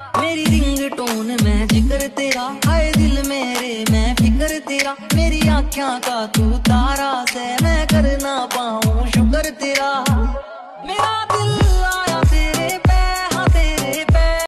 मेरी ring tone में जिक्र तेरा, आए दिल मेरे मैं फिक्र तेरा, मेरी आँखों का तू तारा।